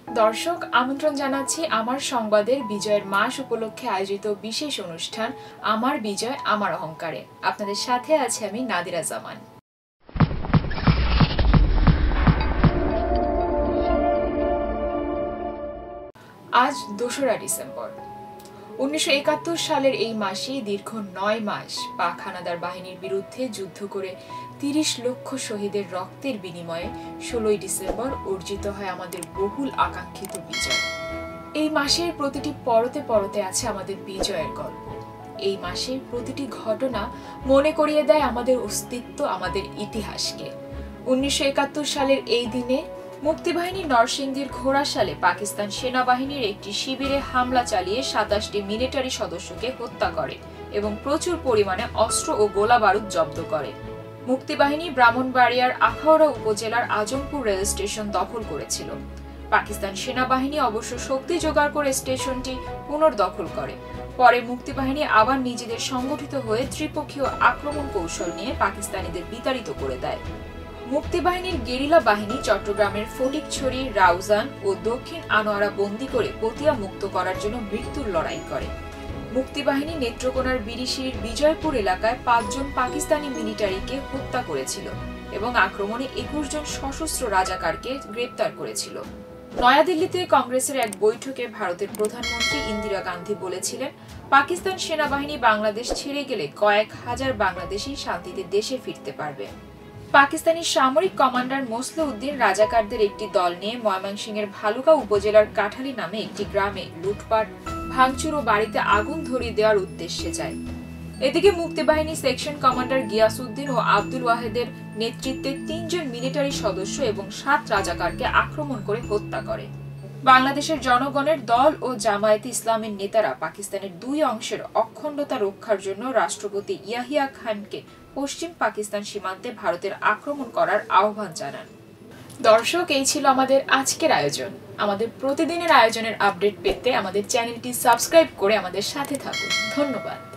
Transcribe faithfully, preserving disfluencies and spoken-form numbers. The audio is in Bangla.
দর্শক আমন্ত্রণ জানাচ্ছি আমার সংবাদের বিজয়ের মাস উপলক্ষে আয়োজিত বিশেষ অনুষ্ঠান আমার বিজয় আমার অহংকারে। আপনাদের সাথে আছি আমি নাদিরা জামান। আজ দোসরা ডিসেম্বর। উনিশশো একাত্তর সালের এই মাসে দীর্ঘ নয় মাস পাক হানাদার বাহিনীর বিরুদ্ধে যুদ্ধ করে তিরিশ লক্ষ শহীদের রক্তের বিনিময়ে ষোলোই ডিসেম্বর অর্জিত হয় আমাদের বহুল আকাঙ্ক্ষিত বিজয়। এই মাসের প্রতিটি পরতে পরতে আছে আমাদের বিজয়ের গল্প। এই মাসের প্রতিটি ঘটনা মনে করিয়ে দেয় আমাদের অস্তিত্ব, আমাদের ইতিহাসকে। উনিশশো একাত্তর সালের এই দিনে মুক্তিবাহিনী নরসিংদীর ঘোড়াশালে পাকিস্তান সেনাবাহিনীর একটি শিবিরে হামলা চালিয়ে সাতাশটি মিলিটারি সদস্যকে হত্যা করে এবং প্রচুর পরিমাণে অস্ত্র ও গোলা বারুদ জব্দ করে। মুক্তিবাহিনী ব্রাহ্মণবাড়িয়ার আখাউড়া উপজেলার আজমপুর রেল স্টেশন দখল করেছিল। পাকিস্তান সেনাবাহিনী অবশ্য শক্তি জোগাড় করে স্টেশনটি পুনর্দখল করে। পরে মুক্তিবাহিনী আবার নিজেদের সংগঠিত হয়ে ত্রিপক্ষীয় আক্রমণ কৌশল নিয়ে পাকিস্তানিদের বিতাড়িত করে দেয়। মুক্তিবাহিনীর গেরিলা বাহিনী চট্টগ্রামের ফটিকছড়ি, রাউজান ও দক্ষিণ আনোয়ারা বন্দী করে পতিয়া মুক্ত করার জন্য মৃত্যুর লড়াই করে। মুক্তিবাহিনী নেত্রকোনার বিরিশিরির বিজয়পুর এলাকায় পাঁচজন পাকিস্তানি মিলিটারিকে হত্যা করেছিল এবং আক্রমণে একুশ জন সশস্ত্র রাজাকারকে গ্রেপ্তার করেছিল। নয়াদিল্লিতে কংগ্রেসের এক বৈঠকে ভারতের প্রধানমন্ত্রী ইন্দিরা গান্ধী বলেছিলেন, পাকিস্তান সেনাবাহিনী বাংলাদেশ ছেড়ে গেলে কয়েক হাজার বাংলাদেশি শান্তিতে দেশে ফিরতে পারবে। পাকিস্তানি সামরিক কমান্ডার মোসলেউদ্দিন রাজাকারদের একটি দল নিয়ে ময়মনসিংহের ভালুকা উপজেলার কাঠালি নামে একটি গ্রামে লুটপাট, ভাঙচুর ও বাড়িতে আগুন ধরিয়ে দেওয়ার উদ্দেশ্যে যায়। এদিকে মুক্তিবাহিনী সেকশন কমান্ডার গিয়াসউদ্দিন ও আব্দুল ওয়াহেদের নেতৃত্বে তিনজন মিলিটারি সদস্য এবং সাত রাজাকারকে আক্রমণ করে হত্যা করে। বাংলাদেশের জনগণের দল ও জামায়াতে ইসলামের নেতারা পাকিস্তানের দুই অংশের অখণ্ডতা রক্ষার জন্য রাষ্ট্রপতি ইয়াহিয়া খানকে পশ্চিম পাকিস্তান সীমান্তে ভারতের আক্রমণ করার আহ্বান জানান। দর্শক, এই ছিল আমাদের আজকের আয়োজন। আমাদের প্রতিদিনের আয়োজনের আপডেট পেতে আমাদের চ্যানেলটি সাবস্ক্রাইব করে আমাদের সাথে থাকুন। ধন্যবাদ।